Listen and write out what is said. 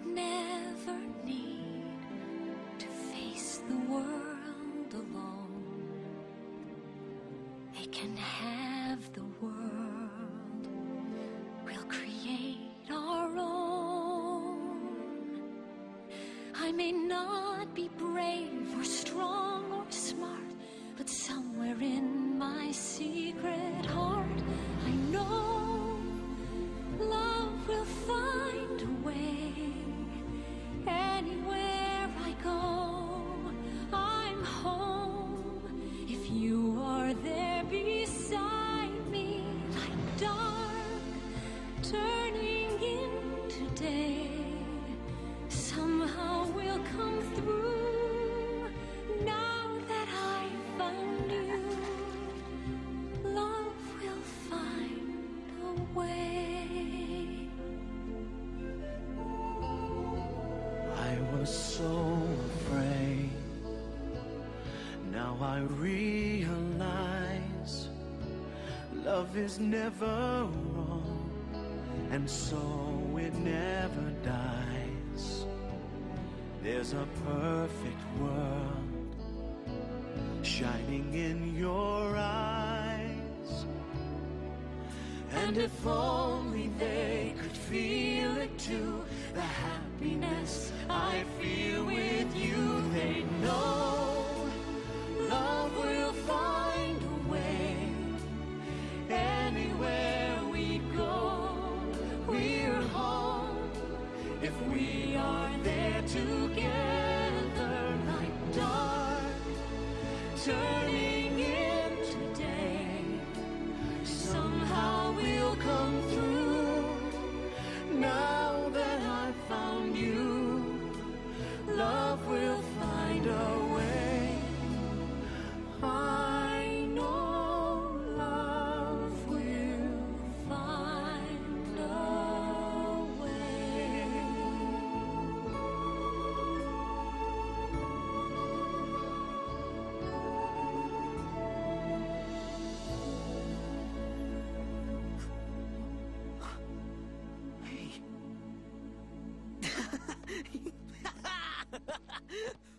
never need to face the world alone. They can have the world. We'll create our own. I may not be brave or strong or smart, but somewhere in my secret heart, I know love will find a way. Anywhere I go, I'm home. If you are there beside me, like dark turning into day, somehow we'll come through. Now that I found you, love will find a way. I was so afraid. Now I realize love is never wrong, and so it never dies. There's a perfect world shining in your eyes, and if only they could feel it too, the happiness I feel with you. They know love will find a way. Anywhere we go, we're home. If we are there together, like dark turning into day, somehow we'll come through. Now that I found you, love will find a way. I know love will find a way. Hey.